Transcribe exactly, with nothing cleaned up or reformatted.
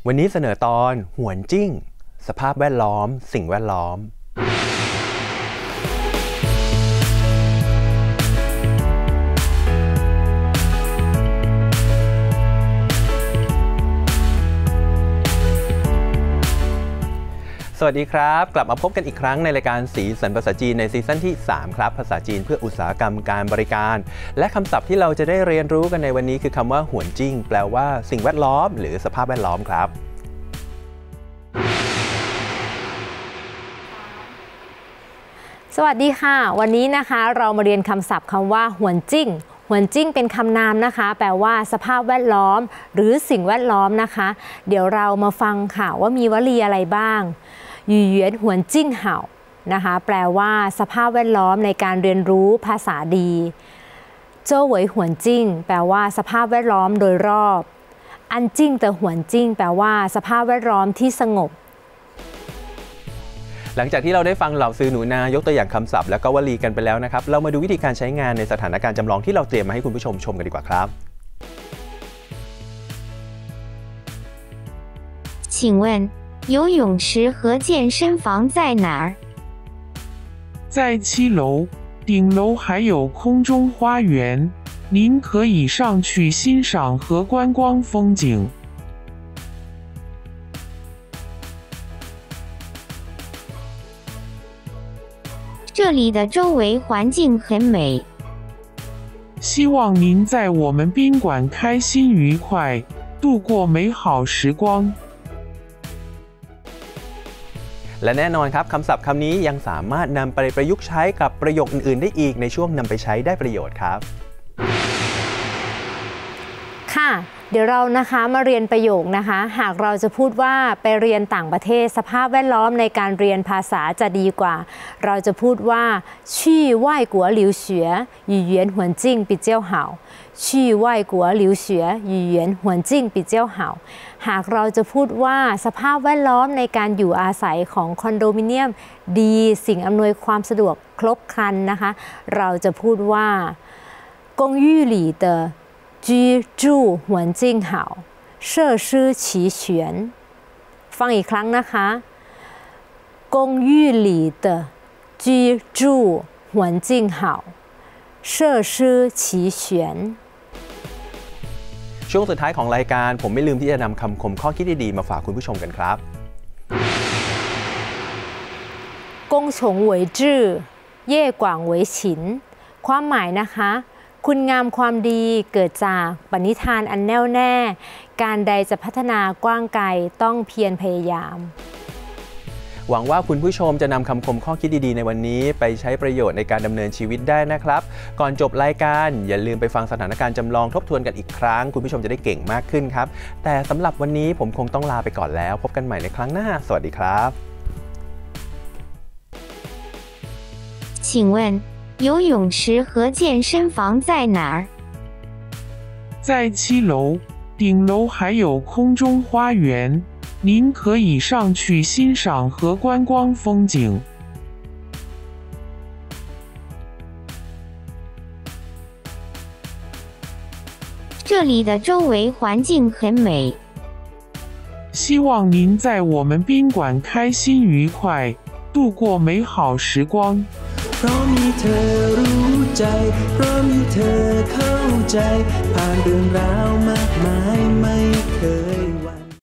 วันนี้เสนอตอนหวนจิ้งสภาพแวดล้อมสิ่งแวดล้อมสวัสดีครับกลับมาพบกันอีกครั้งในรายการสีสันภาษาจีนในซีซั่นที่สามครับภาษาจีนเพื่ออุตสาหกรรมการบริการและคำศัพท์ที่เราจะได้เรียนรู้กันในวันนี้คือคำว่าหวนจิ้งแปลว่าสิ่งแวดล้อมหรือสภาพแวดล้อมครับสวัสดีค่ะวันนี้นะคะเรามาเรียนคำศัพท์คำว่าหวนจิ้งหวนจิ้งเป็นคำนามนะคะแปลว่าสภาพแวดล้อมหรือสิ่งแวดล้อมนะคะเดี๋ยวเรามาฟังค่ะว่ามีวลีอะไรบ้างหยู่เหวียนหวนจิ้งเห่านะคะแปลว่าสภาพแวดล้อมในการเรียนรู้ภาษาดีโจ้เหวยหวนจิ้งแปลว่าสภาพแวดล้อมโดยรอบอันจิ้งแต่หวนจิ้งแปลว่าสภาพแวดล้อมที่สงบหลังจากที่เราได้ฟังเหล่าซื้อหนูนายกตัวอย่างคำศัพท์แล้วก็วลีกันไปแล้วนะครับเรามาดูวิธีการใช้งานในสถานการณ์จำลองที่เราเตรียมมาให้คุณผู้ชมชมกันดีกว่าครับ请问游泳池和健身房在哪儿？ 在七楼，顶楼还有空中花园，您可以上去欣赏和观光风景。 这里的周围环境很美， 希望您在我们宾馆开心愉快，度过美好时光。 และแน่นอนครับคำศัพท์คำนี้ยังสามารถนำไปประยุกต์ใช้กับประโยคอื่นๆได้อีกในช่วงนำไปใช้ได้ประโยชน์ครับค่ะเดี๋ยวเรานะคะมาเรียนประโยคนะคะหากเราจะพูดว่าไปเรียนต่างประเทศสภาพแวดล้อมในการเรียนภาษาจะดีกว่าเราจะพูดว่า去外国留学语言环境比较好去外国留学语言环境比较好หากเราจะพูดว่าสภาพแวดล้อมในการอยู่อาศัยของคอนโดมิเนียมดีสิ่งอำนวยความสะดวกครบครันนะคะเราจะพูดว่า公寓里的居住环境好设施齐全ฟังอีกครั้งนะคะ公寓里的居住环境好设施齐全ช่วงสุดท้ายของรายการผมไม่ลืมที่จะนำคำคมข้อคิดดีๆมาฝากคุณผู้ชมกันครับกงฉงเหวยจื้อเย่กว่างเหวยฉินความหมายนะคะคุณงามความดีเกิดจากปณิธานอันแน่วแน่การใดจะพัฒนากว้างไกลต้องเพียรพยายามหวังว่าคุณผู้ชมจะนำคำคมข้อคิดดีๆในวันนี้ไปใช้ประโยชน์ในการดำเนินชีวิตได้นะครับก่อนจบรายการอย่าลืมไปฟังสถานการณ์จำลองทบทวนกันอีกครั้งคุณผู้ชมจะได้เก่งมากขึ้นครับแต่สำหรับวันนี้ผมคงต้องลาไปก่อนแล้วพบกันใหม่ในครั้งหน้าสวัสดีครับ请问游泳池和健身房在哪儿？ 在七楼，顶楼还有空中花园，您可以上去欣赏和观光风景。 这里的周围环境很美， 希望您在我们宾馆开心愉快，度过美好时光。 เพราะมีเธอรู้ใจเพราะมีเธอเข้าใจผ่านเรื่องราวมากมายไม่เค